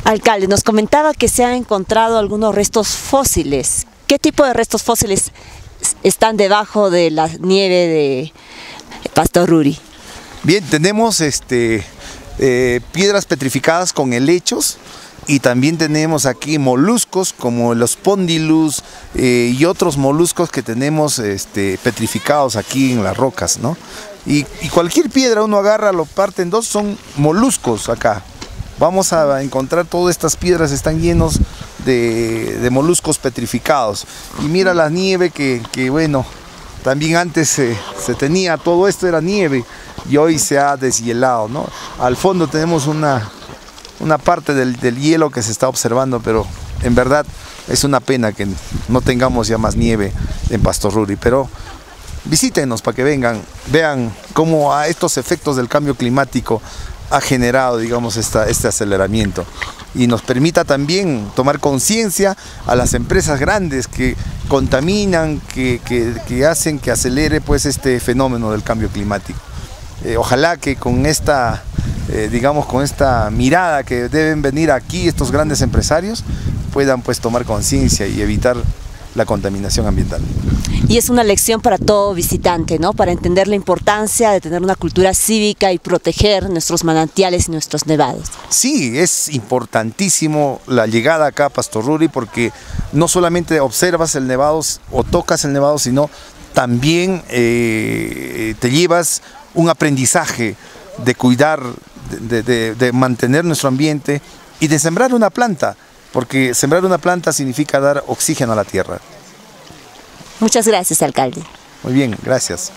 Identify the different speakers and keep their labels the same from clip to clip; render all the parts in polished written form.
Speaker 1: Alcalde, nos comentaba que se han encontrado algunos restos fósiles. ¿Qué tipo de restos fósiles están debajo de la nieve de Pastoruri?
Speaker 2: Bien, tenemos piedras petrificadas con helechos y también tenemos aquí moluscos como los Spondylus y otros moluscos que tenemos petrificados aquí en las rocas, ¿no? Y cualquier piedra uno agarra, lo parte en dos, son moluscos acá. Vamos a encontrar todas estas piedras, están llenos de moluscos petrificados. Y mira la nieve que bueno, también antes se tenía, todo esto era nieve y hoy se ha deshielado, ¿no? Al fondo tenemos una parte del hielo que se está observando, pero en verdad es una pena que no tengamos ya más nieve en Pastoruri. Pero visítenos para que vengan, vean cómo a estos efectos del cambio climático ha generado, digamos, este aceleramiento y nos permita también tomar conciencia a las empresas grandes que contaminan, que hacen que acelere pues este fenómeno del cambio climático. Ojalá que con esta, digamos, con esta mirada que deben venir aquí estos grandes empresarios puedan pues tomar conciencia y evitar la contaminación ambiental.
Speaker 1: Y es una lección para todo visitante, ¿no? Para entender la importancia de tener una cultura cívica y proteger nuestros manantiales y nuestros nevados.
Speaker 2: Sí, es importantísimo la llegada acá a Pastoruri porque no solamente observas el nevado o tocas el nevado, sino también te llevas un aprendizaje de cuidar, de mantener nuestro ambiente y de sembrar una planta, porque sembrar una planta significa dar oxígeno a la tierra.
Speaker 1: Muchas gracias, alcalde.
Speaker 2: Muy bien, gracias.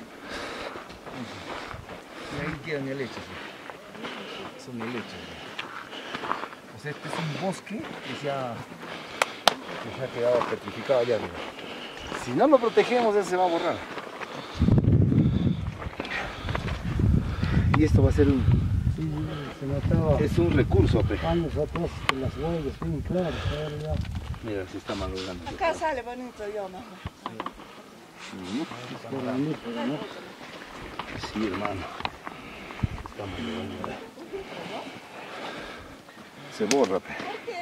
Speaker 3: Y ahí quedan helechos. Son helechos.
Speaker 2: este es un bosque que se ha quedado petrificado allá arriba. Si no lo protegemos, él se va a borrar. Y esto va a ser un...
Speaker 3: Sí, se notaba.
Speaker 2: Es un recurso, pe.
Speaker 3: Años atrás, las huellas, bien claras.
Speaker 2: Mira, se está malogrando.
Speaker 1: Acá sale bonito yo, ¿no?
Speaker 2: Sí, hermano. Está malogrando. Se borra, pe.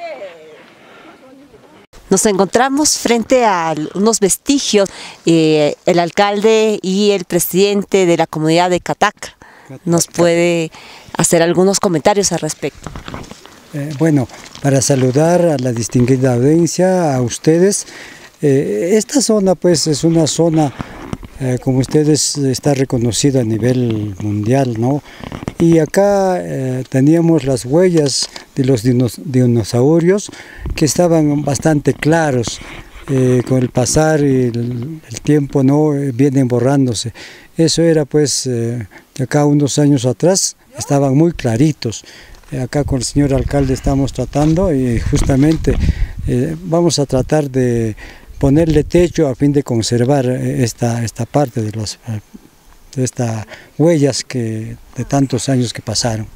Speaker 1: Nos encontramos frente a unos vestigios, el alcalde y el presidente de la comunidad de Catac. ¿Nos puede hacer algunos comentarios al respecto?
Speaker 3: Bueno, para saludar a la distinguida audiencia, a ustedes, esta zona pues es una zona, como ustedes, está reconocida a nivel mundial, ¿no? Y acá teníamos las huellas de los dinosaurios que estaban bastante claros. Con el pasar y el tiempo, ¿no? Vienen borrándose. Eso era pues, acá unos años atrás, estaban muy claritos. Acá con el señor alcalde estamos tratando y justamente vamos a tratar de ponerle techo a fin de conservar esta parte de estas huellas de tantos años que pasaron.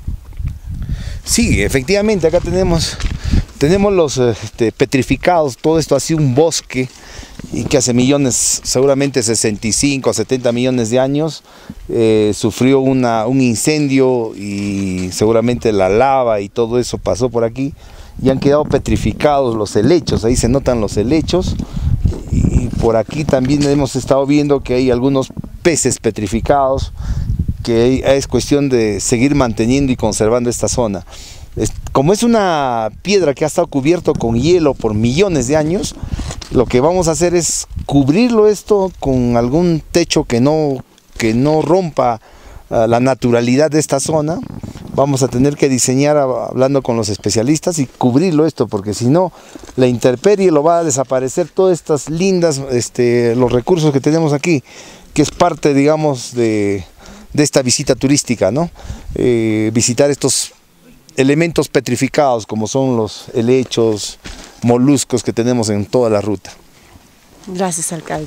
Speaker 2: Sí, efectivamente, acá tenemos los petrificados, todo esto ha sido un bosque y que hace millones, seguramente 65 a 70 millones de años, sufrió un incendio y seguramente la lava y todo eso pasó por aquí y han quedado petrificados los helechos, ahí se notan los helechos y por aquí también hemos estado viendo que hay algunos peces petrificados, que es cuestión de seguir manteniendo y conservando esta zona. Como es una piedra que ha estado cubierto con hielo por millones de años, lo que vamos a hacer es cubrirlo esto con algún techo que no rompa la naturalidad de esta zona. Vamos a tener que diseñar, hablando con los especialistas, y cubrirlo esto, porque si no, la intemperie lo va a desaparecer todas estas lindas, los recursos que tenemos aquí, que es parte, digamos, de esta visita turística, ¿no? Visitar estos elementos petrificados como son los helechos, moluscos que tenemos en toda la ruta.
Speaker 1: Gracias, alcalde.